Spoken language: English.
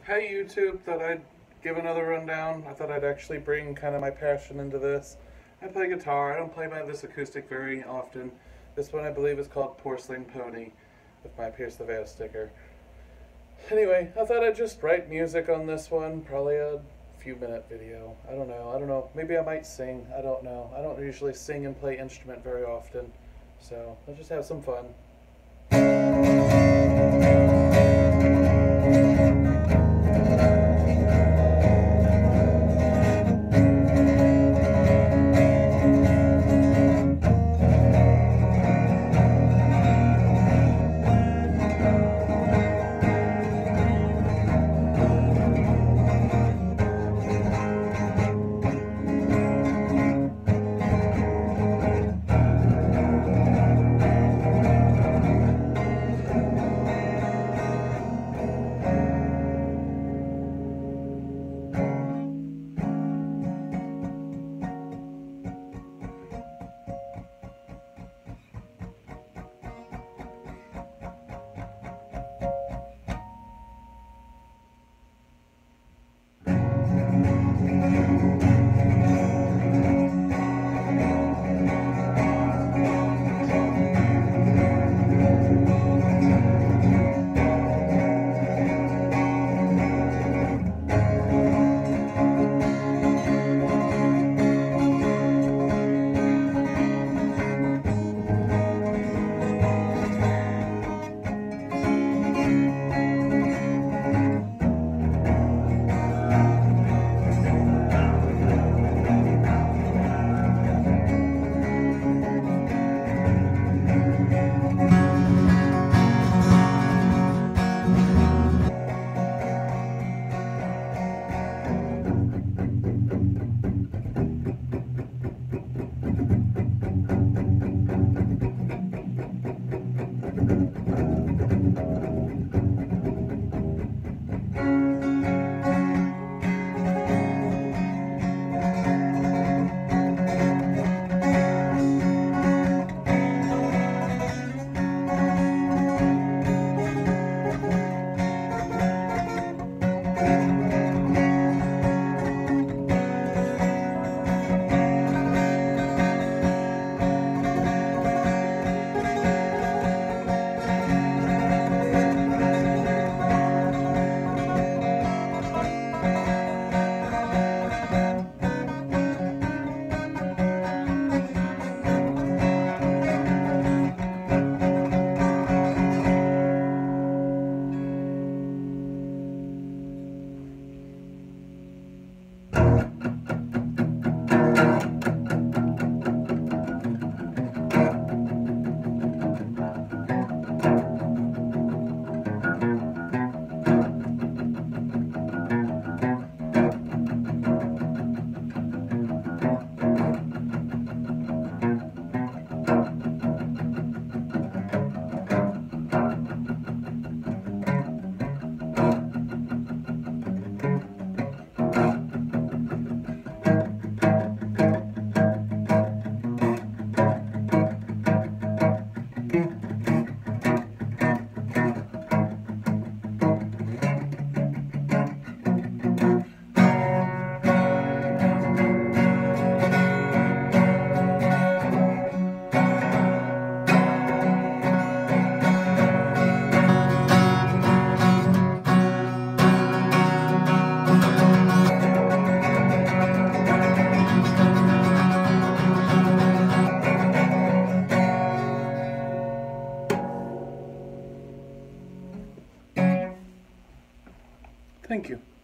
Hey YouTube, thought I'd give another rundown. I thought I'd actually bring kind of my passion into this. I play guitar. I don't play this acoustic very often. This one I believe is called Porcelain Pony with my Pierce the Veil sticker. Anyway, I thought I'd just write music on this one. Probably a few minute video. I don't know. Maybe I might sing. I don't know. I don't usually sing and play instrument very often. So I'll just have some fun. Thank you.